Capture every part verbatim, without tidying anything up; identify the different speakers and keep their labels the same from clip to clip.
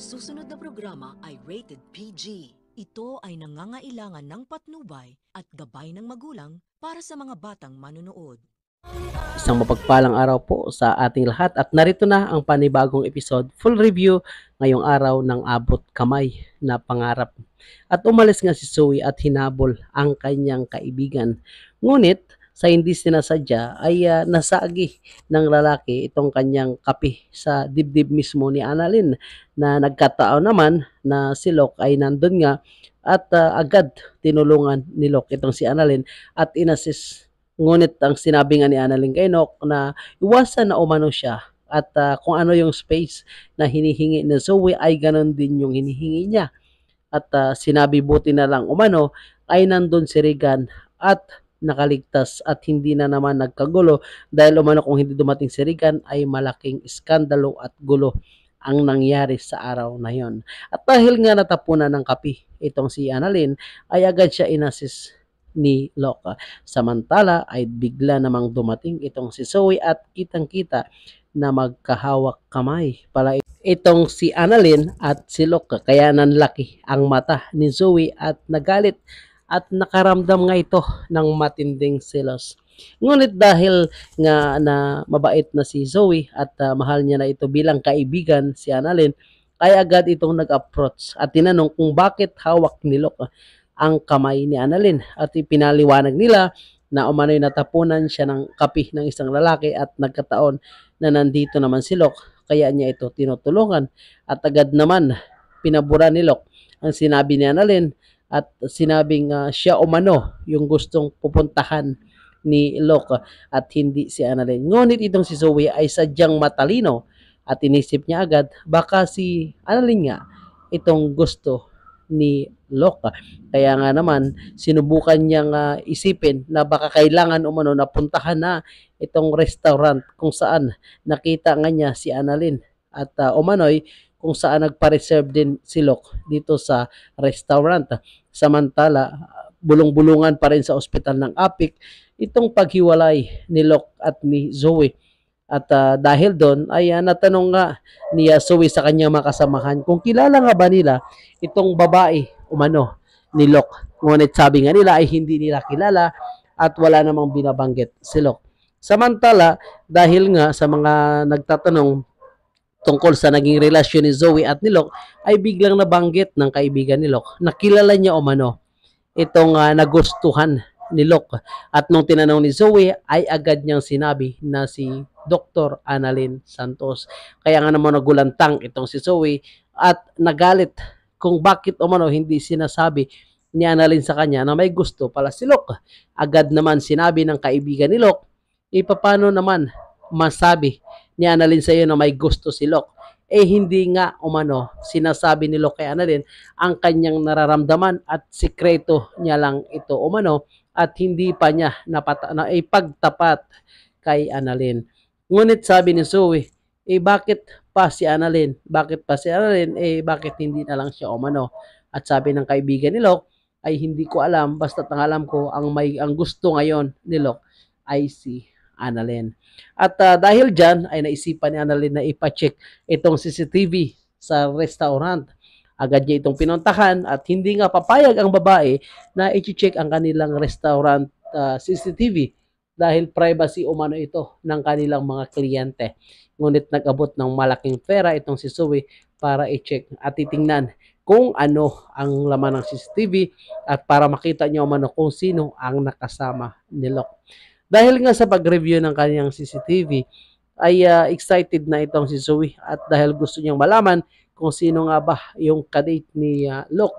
Speaker 1: susunod na programa ay rated P G. Ito ay nangangailangan ng patnubay at gabay ng magulang para sa mga batang manonood.
Speaker 2: Isang mapagpalang araw po sa ating lahat at narito na ang panibagong episode, full review ngayong araw ng Abot Kamay na Pangarap. At umalis nga si Zoe at hinabol ang kanyang kaibigan. Ngunit sa hindi sinasadya ay uh, nasagi ng lalaki itong kanyang kape sa dibdib mismo ni Annalyn, na nagkataon naman na si Locke ay nandun nga at uh, agad tinulungan ni Locke itong si Annalyn at inassist. Ngunit ang sinabi nga ni Annalyn kay Locke na iwasan na umano siya at uh, kung ano yung space na hinihingi ni Zoe ay ganon din yung hinihingi niya. At uh, sinabi buti na lang umano ay nandun si Regan at nakaligtas at hindi na naman nagkagulo, dahil umano kung hindi dumating si Regan ay malaking iskandalo at gulo ang nangyari sa araw na yon. At dahil nga natapunan ng kape itong si Annalyn ay agad siya inassist ni Locke. Samantala ay bigla namang dumating itong si Zoe at kitang-kita na magkahawak kamay pala itong si Annalyn at si Locke, kaya nanlaki ang mata ni Zoe at nagalit at nakaramdam nga ito ng matinding selos. Ngunit dahil nga na mabait na si Zoe at uh, mahal niya na ito bilang kaibigan si Annalyn, ay agad itong nag-approach at tinanong kung bakit hawak ni Locke ang kamay ni Annalyn, at ipinaliwanag nila na umano'y natapunan siya ng kape ng isang lalaki at nagkataon na nandito naman si Locke, kaya niya ito tinutulungan. At agad naman pinabura ni Locke ang sinabi ni Annalyn at sinabing uh, siya umano yung gustong pupuntahan ni Locke at hindi si Annalyn. Ngunit itong si Zoe ay sadyang matalino at inisip niya agad baka si Annalyn nga itong gusto ni Locke. Kaya nga naman sinubukan niyang uh, isipin na baka kailangan umano na puntahan na itong restaurant kung saan nakita nga niya si Annalyn at uh, umano'y kung saan nagpa-reserve din si Locke dito sa restaurant. Samantala, bulong-bulungan pa rin sa ospital ng Apik itong paghiwalay ni Locke at ni Zoe. At uh, dahil doon ay uh, natanong nga ni uh, Zoe sa kanyang mga kasamahan kung kilala nga ba nila itong babae umano ni Locke. Ngunit sabi nga nila ay hindi nila kilala at wala namang binabanggit si Locke. Samantala, dahil nga sa mga nagtatanong tungkol sa naging relasyon ni Zoe at ni Locke, ay biglang nabanggit ng kaibigan ni Locke na kilala niya umano itong uh, nagustuhan ni Locke. At nung tinanong ni Zoe ay agad niyang sinabi na si Doctor Annalyn Santos. Kaya nga naman nagulantang itong si Zoe at nagalit kung bakit umano hindi sinasabi ni Annalyn sa kanya na may gusto pala si Locke. Agad naman sinabi ng kaibigan ni Locke, e paano naman masabi ni Annalyn sa iyo na may gusto si Locke? Eh hindi nga umano sinasabi ni Locke kay Annalyn ang kanyang nararamdaman at sikreto niya lang ito umano at hindi pa niya napata na ipagtapat kay Annalyn. Ngunit sabi ni Zoe, eh bakit pa si Annalyn? Bakit pa si Annalyn? Eh bakit hindi na lang siya umano? At sabi ng kaibigan ni Locke ay hindi ko alam, basta't ang alam ko ang may ang gusto ngayon ni Locke ay si Annalyn. At uh, dahil dyan ay naisipan ni Annalyn na ipacheck itong C C T V sa restaurant. Agad niya itong pinuntahan at hindi nga papayag ang babae na i-check ang kanilang restaurant uh, C C T V dahil privacy umano ito ng kanilang mga kliyente. Ngunit nag-abot ng malaking pera itong si Zoe para i-check at titingnan kung ano ang laman ng C C T V at para makita niya umano kung sino ang nakasama ni Locke. Dahil nga sa pag-review ng kanyang C C T V ay uh, excited na itong si Zoe at dahil gusto niyang malaman kung sino nga ba yung kadate ni uh, Locke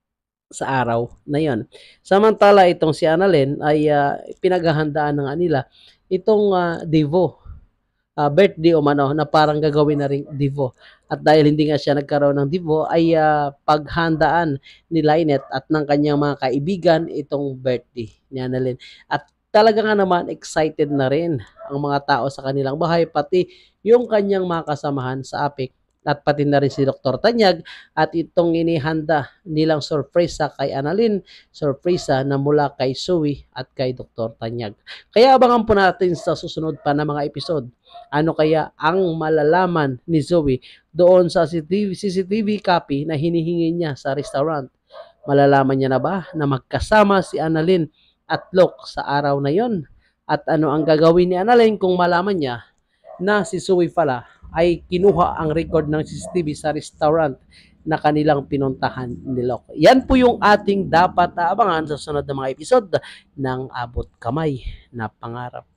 Speaker 2: sa araw na yon. Samantala itong si Annalyn ay uh, pinaghahandaan ng nila itong uh, Devo uh, birthday o mano na parang gagawin na ring Devo. At dahil hindi nga siya nagkaroon ng Devo ay uh, paghandaan ni Lynette at ng kanyang mga kaibigan itong birthday ni Annalyn. At talaga nga naman excited na rin ang mga tao sa kanilang bahay, pati yung kanyang mga kasamahan sa Apik at pati na rin si Doktor Tanyag at itong inihanda nilang sorpresa kay Annalyn, sorpresa na mula kay Zoe at kay Doktor Tanyag. Kaya abangan po natin sa susunod pa na mga episode. Ano kaya ang malalaman ni Zoe doon sa C C T V copy na hinihingi niya sa restaurant? Malalaman niya na ba na magkasama si Annalyn at Locke sa araw na yon? At ano ang gagawin ni Annalyn kung malaman niya na si Zoe pala ay kinuha ang record ng C C T V sa restaurant na kanilang pinuntahan ni Locke? Yan po yung ating dapat abangan sa sunod na mga episode ng Abot Kamay na Pangarap.